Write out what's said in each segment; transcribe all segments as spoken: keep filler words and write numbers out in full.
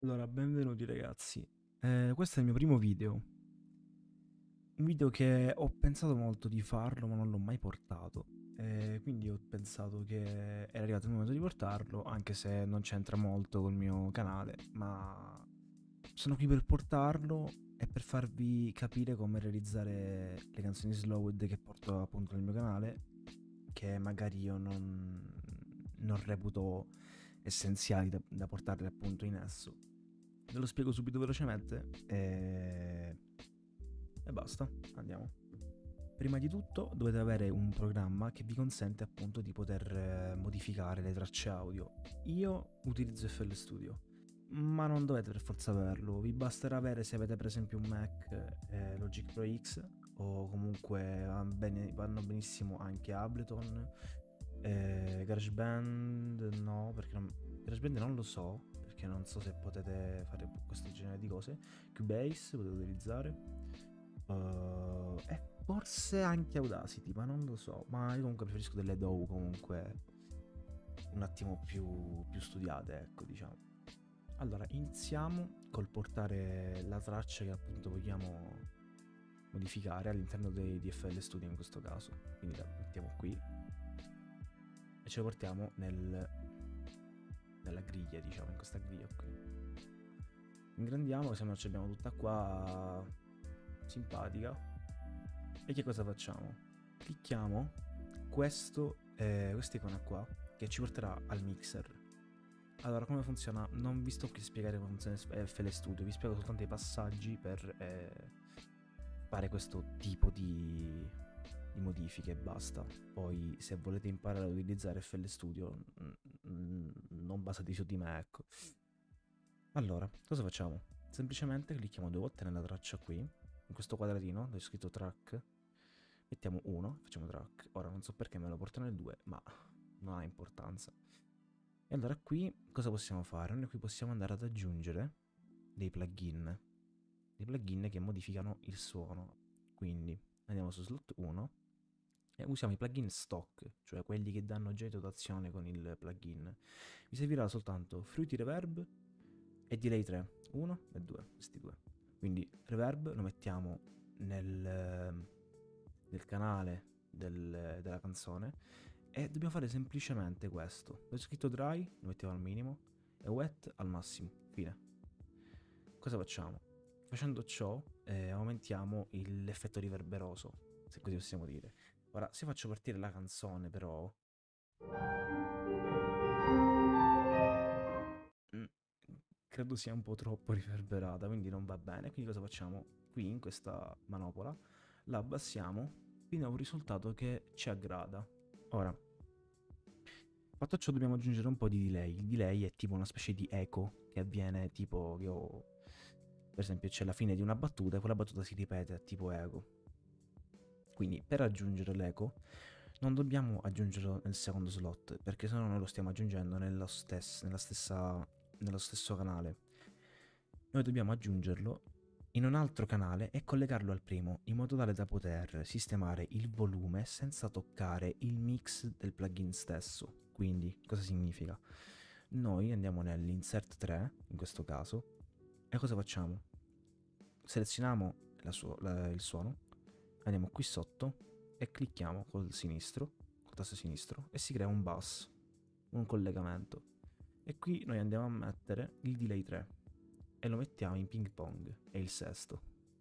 Allora, benvenuti ragazzi. Eh, questo è il mio primo video. Un video che ho pensato molto di farlo, ma non l'ho mai portato. Eh, quindi ho pensato che era arrivato il momento di portarlo, anche se non c'entra molto col mio canale. Ma sono qui per portarlo e per farvi capire come realizzare le canzoni slowed che porto appunto nel mio canale, che magari io non, non reputo essenziali da, da portare appunto in esso. Ve lo spiego subito velocemente e... e basta, andiamo. Prima di tutto dovete avere un programma che vi consente appunto di poter eh, modificare le tracce audio. Io utilizzo F L Studio, ma non dovete per forza averlo, vi basterà avere, se avete per esempio un Mac, eh, Logic Pro X, o comunque van bene- vanno benissimo anche Ableton, eh, GarageBand no, perché non, GarageBand non lo so, perché non so se potete fare questo genere di cose. Cubase potete utilizzare, uh, e forse anche Audacity, ma non lo so. Ma io comunque preferisco delle D A W comunque un attimo più, più studiate, ecco, diciamo. Allora, iniziamo col portare la traccia che appunto vogliamo modificare all'interno dei D F L Studio in questo caso. Quindi la mettiamo qui e ce lo portiamo nel, nella griglia, diciamo, in questa griglia qui. Ingrandiamo, se no ce l'abbiamo tutta qua simpatica. E che cosa facciamo? Clicchiamo questo, eh, questa icona qua, che ci porterà al mixer. Allora, come funziona? Non vi sto qui a spiegare come funziona F L Studio, vi spiego soltanto i passaggi per eh, fare questo tipo di, di modifiche e basta. Poi, se volete imparare ad utilizzare F L Studio, mm, non basatevi su di me, ecco. Allora, cosa facciamo? Semplicemente clicchiamo due volte nella traccia qui, in questo quadratino dove è scritto track, mettiamo uno, facciamo track. Ora non so perché me lo porta nel due, ma non ha importanza. E allora qui cosa possiamo fare? Noi qui possiamo andare ad aggiungere dei plugin, dei plugin che modificano il suono. Quindi andiamo su slot uno e usiamo i plugin stock, cioè quelli che danno già in dotazione con il plugin. Vi servirà soltanto Fruity Reverb e Delay tre, uno e due, questi due. Quindi Reverb lo mettiamo nel, nel canale del, della canzone e dobbiamo fare semplicemente questo. Ho scritto dry, lo mettiamo al minimo, e wet al massimo, fine. Cosa facciamo? Facendo ciò eh, aumentiamo l'effetto riverberoso, se così possiamo dire. Ora, se faccio partire la canzone però... Mm, credo sia un po' troppo riverberata, quindi non va bene. Quindi cosa facciamo? Qui in questa manopola la abbassiamo fino a un risultato che ci aggrada. Ora, fatto ciò dobbiamo aggiungere un po' di delay. Il delay è tipo una specie di eco che avviene tipo che ho... Per esempio c'è la fine di una battuta e quella battuta si ripete a tipo eco. Quindi per aggiungere l'eco non dobbiamo aggiungerlo nel secondo slot, perché sennò noi lo stiamo aggiungendo nello, stesso, nella stessa, nello stesso canale. Noi dobbiamo aggiungerlo in un altro canale e collegarlo al primo, in modo tale da poter sistemare il volume senza toccare il mix del plugin stesso. Quindi, cosa significa? Noi andiamo nell'insert tre, in questo caso, e cosa facciamo? Selezioniamo la su- la- il suono, andiamo qui sotto e clicchiamo col sinistro, col tasto sinistro, e si crea un bus, un collegamento. E qui noi andiamo a mettere il delay tre e lo mettiamo in ping pong, è il sesto.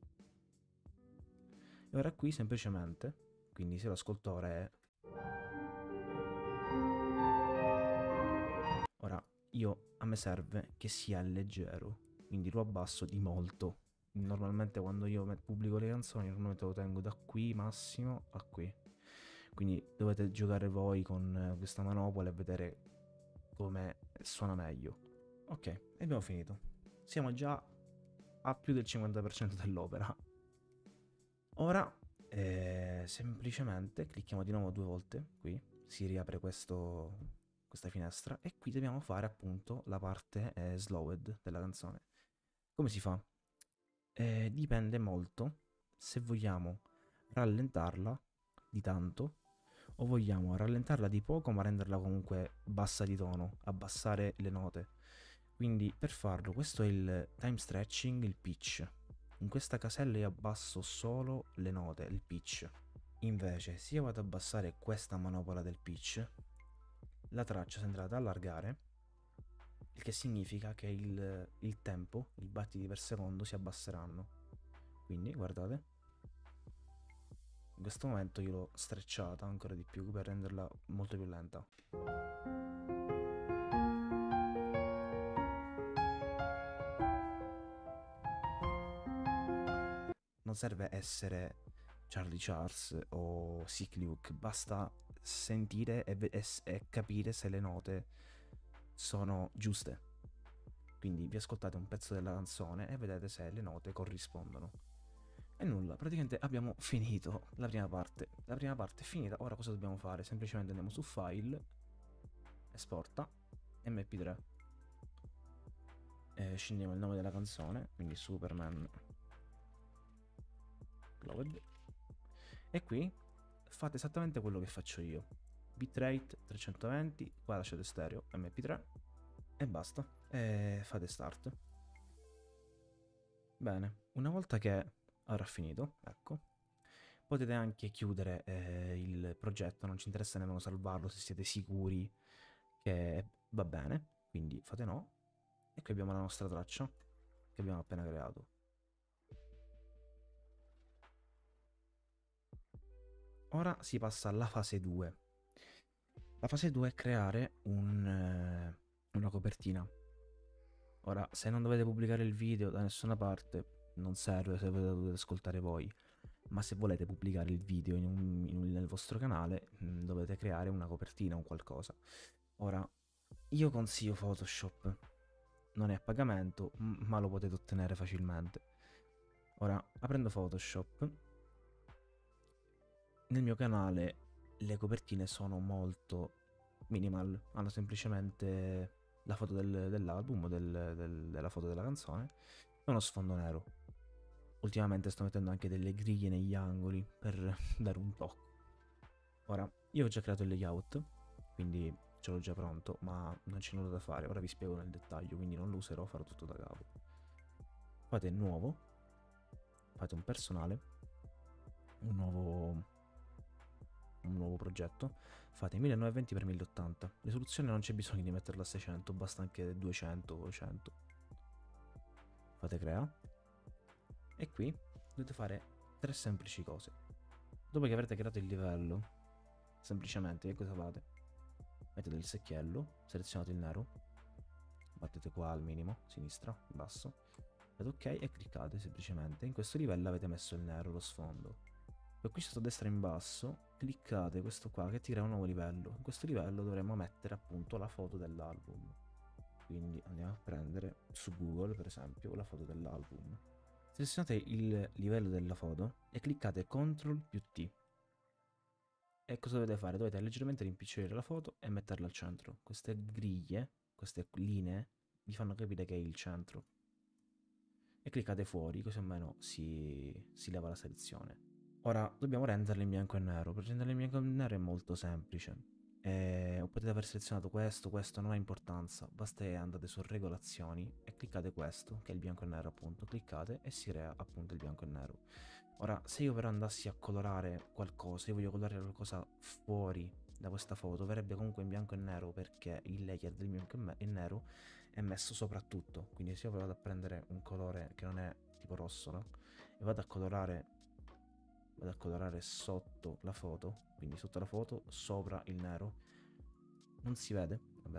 E ora qui semplicemente, quindi se l'ascolto ora è... Ora io, a me serve che sia leggero, quindi lo abbasso di molto. Normalmente quando io pubblico le canzoni normalmente lo tengo da qui massimo a qui. Quindi dovete giocare voi con questa manopola e vedere come suona meglio. Ok, e abbiamo finito. Siamo già a più del cinquanta per cento dell'opera. Ora eh, semplicemente clicchiamo di nuovo due volte qui, si riapre questo, questa finestra e qui dobbiamo fare appunto la parte eh, slowed della canzone. Come si fa? Eh, dipende molto se vogliamo rallentarla di tanto o vogliamo rallentarla di poco ma renderla comunque bassa di tono, abbassare le note. Quindi per farlo, questo è il time stretching, il pitch. In questa casella io abbasso solo le note, il pitch. Invece, se io vado ad abbassare questa manopola del pitch, la traccia si andrà ad allargare, il che significa che il, il tempo, i battiti per secondo si abbasseranno. Quindi, guardate, in questo momento io l'ho strecciata ancora di più per renderla molto più lenta. Non serve essere Charlie Charles o Sick Luke, basta sentire e, e, e capire se le note sono giuste. Quindi vi ascoltate un pezzo della canzone e vedete se le note corrispondono. E nulla, praticamente abbiamo finito la prima parte. La prima parte è finita, ora cosa dobbiamo fare? Semplicemente andiamo su File, Esporta, M P tre. E scendiamo il nome della canzone, quindi Superman Load. E qui fate esattamente quello che faccio io. Bitrate trecentoventi, qua lasciate stereo M P tre e basta. E fate start. Bene, una volta che avrà finito, ecco, potete anche chiudere eh, il progetto, non ci interessa nemmeno salvarlo se siete sicuri che va bene, quindi fate no. E qui abbiamo la nostra traccia che abbiamo appena creato. Ora si passa alla fase due. La fase due è creare un, eh, una copertina. Ora, se non dovete pubblicare il video da nessuna parte, non serve se ve lo dovete ascoltare voi. Ma se volete pubblicare il video in un, in un, nel vostro canale, mh, dovete creare una copertina o qualcosa. Ora, io consiglio Photoshop. Non è a pagamento, ma lo potete ottenere facilmente. Ora, aprendo Photoshop, nel mio canale le copertine sono molto minimal, hanno semplicemente la foto del, dell'album, del, del, della foto della canzone e uno sfondo nero. Ultimamente sto mettendo anche delle griglie negli angoli per dare un tocco. Ora, io ho già creato il layout, quindi ce l'ho già pronto, ma non c'è nulla da fare, ora vi spiego nel dettaglio, quindi non lo userò, farò tutto da capo. Fate nuovo, fate un personale, un nuovo un nuovo progetto, fate millenovecento venti per mille ottanta. Risoluzione non c'è bisogno di metterla a seicento, basta anche duecento o cento. Fate crea. E qui dovete fare tre semplici cose. Dopo che avrete creato il livello, semplicemente che cosa fate? Mettete il secchiello, selezionate il nero, battete qua al minimo, sinistra, basso, fate ok e cliccate semplicemente. In questo livello avete messo il nero, lo sfondo. Poi qui sotto a destra in basso cliccate questo qua che ti crea un nuovo livello. In questo livello dovremo mettere appunto la foto dell'album. Quindi andiamo a prendere su Google per esempio la foto dell'album. Selezionate il livello della foto e cliccate control più T. E cosa dovete fare? Dovete leggermente rimpicciolire la foto e metterla al centro. Queste griglie, queste linee vi fanno capire che è il centro. E cliccate fuori, così almeno si, si leva la selezione. Ora dobbiamo renderle in bianco e nero. Per renderle in bianco e nero è molto semplice. E potete aver selezionato questo, questo non ha importanza. Basta che andate su regolazioni e cliccate questo, che è il bianco e nero appunto. Cliccate e si crea appunto il bianco e nero. Ora, se io però andassi a colorare qualcosa, io voglio colorare qualcosa fuori da questa foto, verrebbe comunque in bianco e nero perché il layer del bianco e nero è messo soprattutto. Quindi se io vado a prendere un colore che non è tipo rosso, no? E vado a colorare vado a colorare sotto la foto, quindi sotto la foto, sopra il nero, non si vede, vabbè,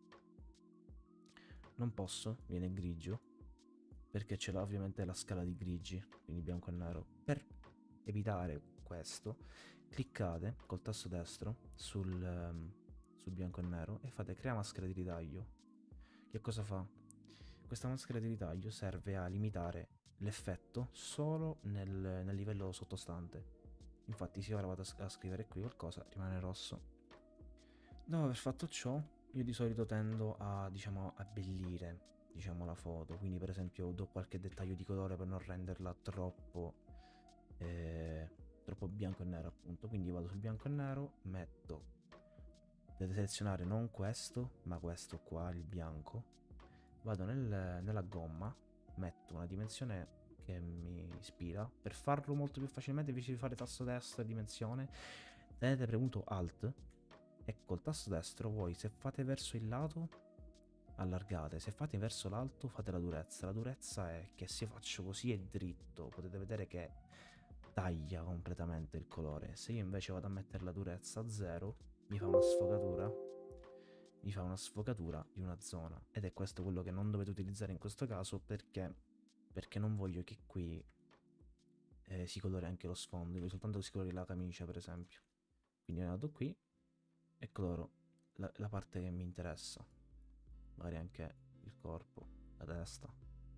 non posso, viene grigio, perché ce l'ha ovviamente la scala di grigi, quindi bianco e nero. Per evitare questo, cliccate col tasto destro sul, um, sul bianco e nero e fate crea maschera di ritaglio. Che cosa fa? Questa maschera di ritaglio serve a limitare l'effetto solo nel, nel livello sottostante. Infatti se ora vado a, a scrivere qui qualcosa rimane rosso. Dopo aver fatto ciò, io di solito tendo a, diciamo, abbellire, diciamo, la foto. Quindi per esempio do qualche dettaglio di colore per non renderla troppo, eh, troppo bianco e nero appunto. Quindi vado sul bianco e nero, metto, dovete selezionare non questo, ma questo qua, il bianco. vado nel, nella gomma, metto una dimensione che mi ispira. Per farlo molto più facilmente, invece di fare tasto destro e dimensione, tenete premuto Alt e col tasto destro voi, se fate verso il lato, allargate, se fate verso l'alto fate la durezza. La durezza è che se io faccio così è dritto, potete vedere che taglia completamente il colore. Se io invece vado a mettere la durezza a zero, mi fa una sfogatura, mi fa una sfogatura di una zona, ed è questo quello che non dovete utilizzare in questo caso, perché perché non voglio che qui eh, si colori anche lo sfondo, voglio soltanto che si colori la camicia, per esempio. Quindi vado qui e coloro la, la parte che mi interessa, magari anche il corpo, la testa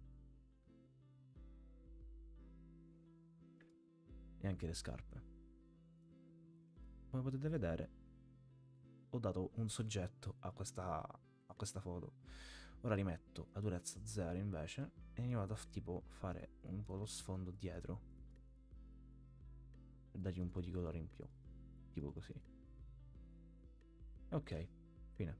e anche le scarpe. Come potete vedere, ho dato un soggetto a questa, a questa foto. Ora rimetto la durezza zero invece e mi vado a tipo fare un po' lo sfondo dietro per dargli un po' di colore in più, tipo così. Ok, fine.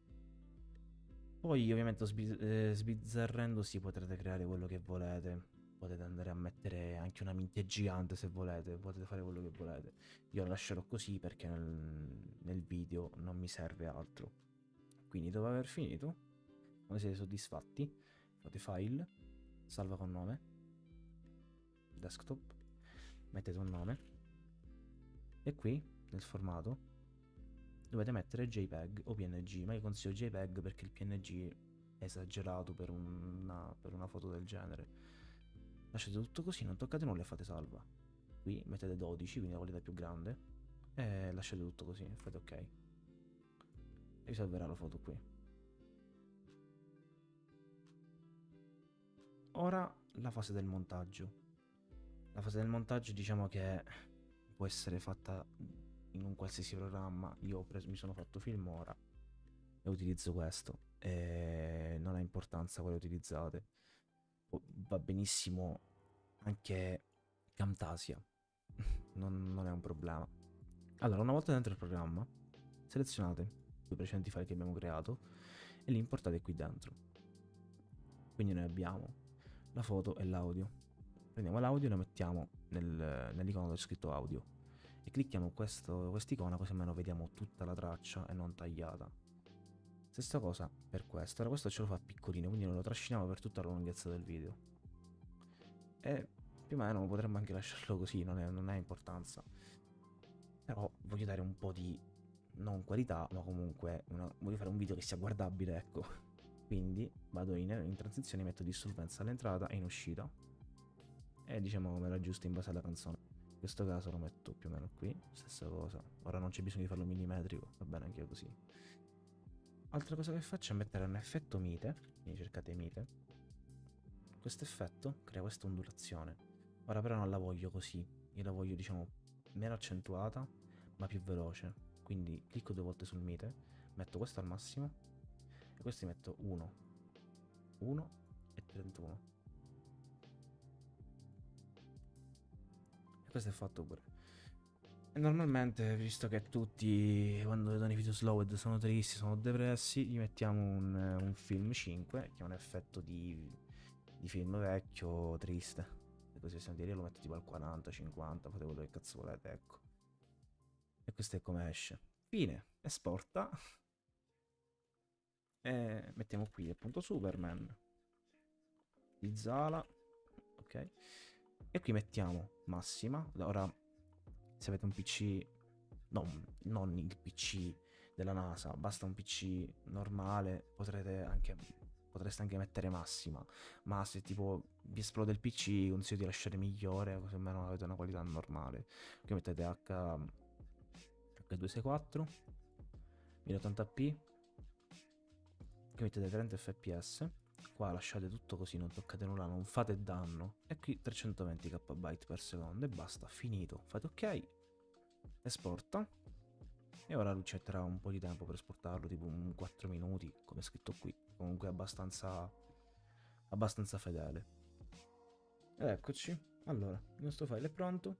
Poi ovviamente sbi- eh, sbizzarrendosi potrete creare quello che volete. Potete andare a mettere anche una minchia gigante se volete, potete fare quello che volete. Io la lascerò così perché nel, nel video non mi serve altro. Quindi dopo aver finito, quando siete soddisfatti, fate file, salva con nome, desktop, mettete un nome e qui nel formato dovete mettere JPEG o P N G, ma io consiglio JPEG perché il P N G è esagerato per una, per una foto del genere. Lasciate tutto così, non toccate nulla e fate salva. Qui mettete dodici, quindi la qualità più grande, e lasciate tutto così, fate ok. E vi salverà la foto qui. Ora la fase del montaggio. La fase del montaggio diciamo che può essere fatta in un qualsiasi programma. Io ho preso, mi sono fatto Filmora e utilizzo questo, e non ha importanza quale utilizzate. Va benissimo anche Camtasia, non, non è un problema. Allora, una volta dentro il programma, selezionate i due precedenti file che abbiamo creato e li importate qui dentro. Quindi noi abbiamo la foto e l'audio. Prendiamo l'audio e lo mettiamo nel, nell'icono del scritto audio e clicchiamo questo, quest'icona così almeno vediamo tutta la traccia e non tagliata. Stessa cosa per questo. Ora questo ce lo fa piccolino, quindi non lo trasciniamo per tutta la lunghezza del video. E più o meno potremmo anche lasciarlo così, non, è, non ha importanza. Però voglio dare un po' di, non qualità, ma comunque una, voglio fare un video che sia guardabile, ecco. Quindi vado in, in transizione, metto dissolvenza all'entrata e in uscita e diciamo me la aggiusto in base alla canzone. In questo caso lo metto più o meno qui, stessa cosa. Ora non c'è bisogno di farlo millimetrico, va bene anche così. Altra cosa che faccio è mettere un effetto mite, quindi cercate mite. Questo effetto crea questa ondulazione. Ora però non la voglio così, io la voglio diciamo meno accentuata ma più veloce. Quindi clicco due volte sul mite, metto questo al massimo e questo metto uno, uno e trentuno. E questo è fatto pure. E normalmente, visto che tutti quando vedono i video slowed sono tristi, sono depressi, gli mettiamo un, un film cinque, che è un effetto di, di film vecchio triste. E così sentire, io lo metto tipo al quaranta, cinquanta, fate quello che cazzo volete, ecco. E questo è come esce. Fine, esporta. E mettiamo qui appunto Superman di Zala, ok. E qui mettiamo massima. Ora, se avete un P C, non, non il P C della NASA, basta un P C normale, potrete anche, potreste anche mettere massima. Ma se tipo vi esplode il P C, consiglio di lasciare migliore, così almeno avete una qualità normale. Qui mettete H, H duecentosessantaquattro, mille ottanta p, qui mettete trenta F P S. Qua lasciate tutto così, non toccate nulla, non fate danno. E qui trecentoventi kilobyte per secondo e basta, finito. Fate ok, esporta. E ora lui ci metterà un po' di tempo per esportarlo, tipo un quattro minuti, come è scritto qui. Comunque abbastanza, abbastanza fedele. Ed eccoci. Allora, il nostro file è pronto.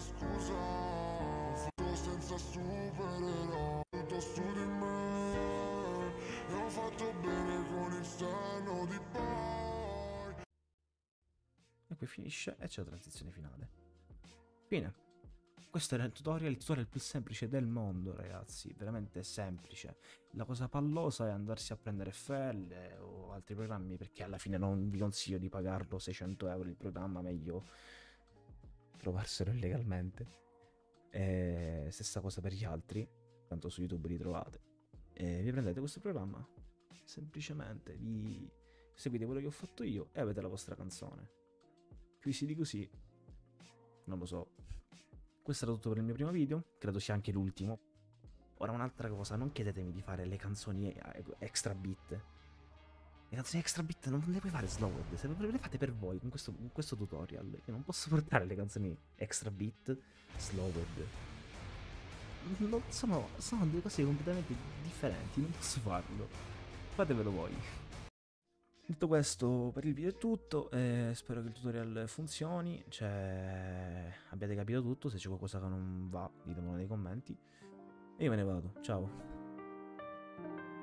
scusa, un futuro senza supereroi, tutto su di me, e ho fatto bene con il senno di poi. E qui finisce e c'è la transizione finale. Fine. Questo era il tutorial, il tutorial più semplice del mondo, ragazzi, veramente semplice. La cosa pallosa è andarsi a prendere F L o altri programmi, perché alla fine non vi consiglio di pagarlo seicento euro il programma, meglio trovarselo illegalmente. E stessa cosa per gli altri, tanto su YouTube li trovate. E vi prendete questo programma, semplicemente vi seguite quello che ho fatto io e avete la vostra canzone. Più easy di così, non lo so. Questo era tutto per il mio primo video, credo sia anche l'ultimo. Ora un'altra cosa, non chiedetemi di fare le canzoni extra beat. Le canzoni extra beat non le puoi fare slowed, se ve le fate per voi con questo, con questo tutorial. Io non posso portare le canzoni extra beat slowed. Non sono, sono due cose completamente differenti, non posso farlo. Fatevelo voi. Detto questo, per il video è tutto, eh, spero che il tutorial funzioni, cioè abbiate capito tutto, se c'è qualcosa che non va ditemelo nei commenti e io me ne vado, ciao.